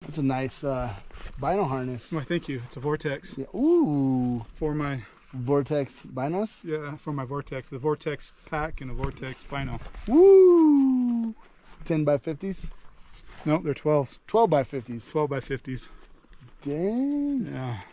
It's a nice bino harness. Why, thank you. It's a vortex. Yeah. Ooh. For my vortex binos? Yeah, for my vortex. The vortex pack and a vortex bino. Woo! 10 by 50s? Nope, they're 12s. 12 by 50s. 12 by 50s. Dang. Yeah.